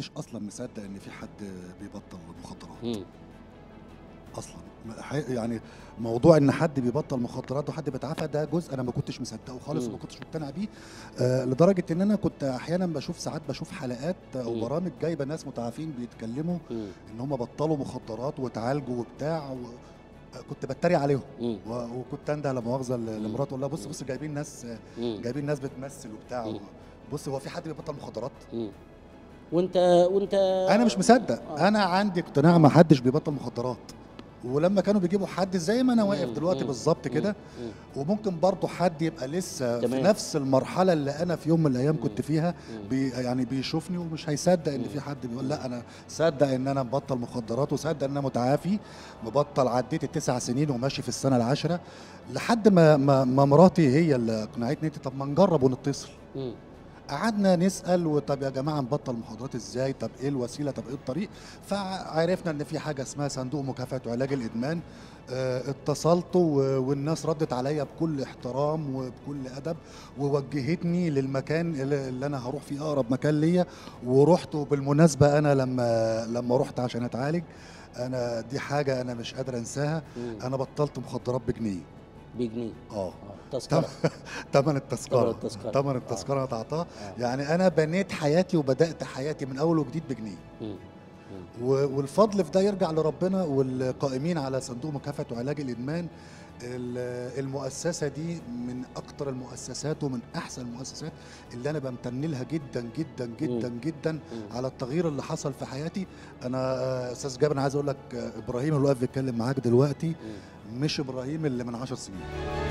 كنتش اصلا مصدق ان في حد بيبطل مخدرات إمم. اصلا. يعني موضوع ان حد بيبطل مخدرات وحد بيتعافى ده جزء انا ما كنتش مصدقه خالص إمم. وما كنتش مقتنع بيه. لدرجه ان انا كنت احيانا ساعات بشوف حلقات او إمم. برامج جايبه ناس متعافين بيتكلموا إمم. ان هم بطلوا مخدرات وتعالجوا وبتاع كنت بتريق عليهم إمم. وكنت انده لا مؤاخذه إمم. لمراتي اقول لها بص إمم. بص جايبين ناس، إمم. جايبين ناس بتمثل وبتاع إمم. بص هو في حد بيبطل مخدرات؟ إمم. وأنت انا مش مصدق، انا عندي اقتناع ما حدش بيبطل مخدرات. ولما كانوا بيجيبوا حد زي ما انا واقف إمم. دلوقتي إمم. بالظبط إمم. كده، إمم. وممكن برضه حد يبقى لسه في تمام. نفس المرحله اللي انا في يوم من الايام إمم. كنت فيها، إمم. يعني بيشوفني ومش هيصدق ان إمم. في حد بيقول إمم. لا انا صدق ان انا مبطل مخدرات وصدق ان انا متعافي، مبطل عديت ال9 سنين وماشي في السنه العاشره، لحد ما مراتي هي اللي اقنعتني انت طب ما نجرب ونتصل. إمم. قعدنا نسأل وطب يا جماعة نبطل مخدرات ازاي؟ طب ايه الوسيلة؟ طب ايه الطريق؟ فعرفنا ان في حاجة اسمها صندوق مكافحة وعلاج الادمان. اتصلت والناس ردت عليا بكل احترام وبكل ادب ووجهتني للمكان اللي انا هروح فيه اقرب مكان ليا، ورحت. وبالمناسبة انا لما رحت عشان اتعالج، انا دي حاجة انا مش قادر انساها، إمم. انا بطلت مخدرات بجنيه. بجنيه. اه تذكرة. تمن تمن التذكرة، التذكرة. تمن التذكرة أنا قطعتها. آه. يعني أنا بنيت حياتي وبدأت حياتي من أول وجديد بجنيه. إمم. إمم. والفضل في ده يرجع لربنا والقائمين على صندوق مكافحة وعلاج الإدمان. المؤسسة دي من أكتر المؤسسات ومن أحسن المؤسسات اللي أنا بمتن لها جدا جدا جدا إمم. جدا إمم. على التغيير اللي حصل في حياتي. أنا أستاذ جابر أنا عايز أقول لك إبراهيم اللي واقف بيتكلم معاك دلوقتي إمم. مش إبراهيم اللي من 10 سنين.